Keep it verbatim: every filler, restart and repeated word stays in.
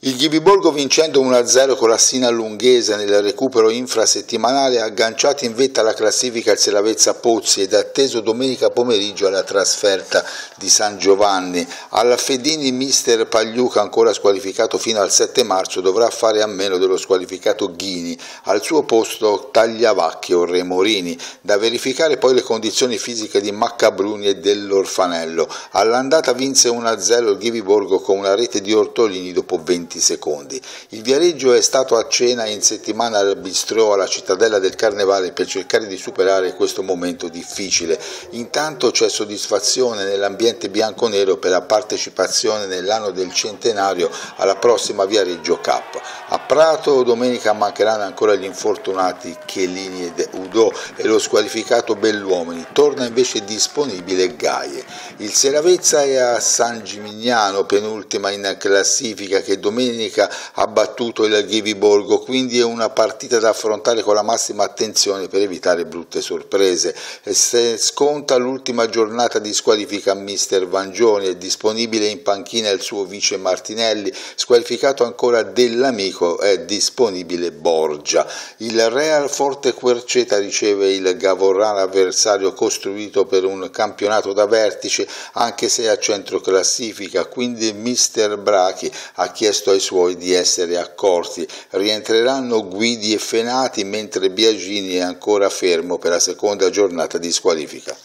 Il Ghiviborgo, vincendo uno a zero con la Sina Lunghese nel recupero infrasettimanale, ha agganciato in vetta alla classifica il Selavezza Pozzi ed è atteso domenica pomeriggio alla trasferta di San Giovanni. Al Fedini mister Pagliuca, ancora squalificato fino al sette marzo, dovrà fare a meno dello squalificato Ghini. Al suo posto Tagliavacchio Remorini. Da verificare poi le condizioni fisiche di Maccabruni e dell'Orfanello. All'andata vinse uno a zero il Ghiviborgo con una rete di Ortolini dopo venti secondi. Il Viareggio è stato a cena in settimana al Bistrò alla Cittadella del Carnevale per cercare di superare questo momento difficile. Intanto c'è soddisfazione nell'ambiente bianconero per la partecipazione nell'anno del centenario alla prossima Viareggio Cup. A Prato domenica mancheranno ancora gli infortunati Chiellini ed Udò e lo squalificato Belluomini. Torna invece disponibile Gaie. Il Selavezza è a San Gimignano, penultima in classifica, che domenica ha battuto il Ghiviborgo, quindi è una partita da affrontare con la massima attenzione per evitare brutte sorprese. E se sconta l'ultima giornata di squalifica mister Vangioni, è disponibile in panchina il suo vice Martinelli, squalificato ancora Dell'Amico, è disponibile Borgia. Il Real Forte Querceta riceve il Gavorrano, avversario costruito per un campionato da vertice, anche se a centro classifica, quindi mister Brachi ha chiesto ai suoi di essere accorti. Rientreranno Guidi e Fenati, mentre Biagini è ancora fermo per la seconda giornata di squalifica.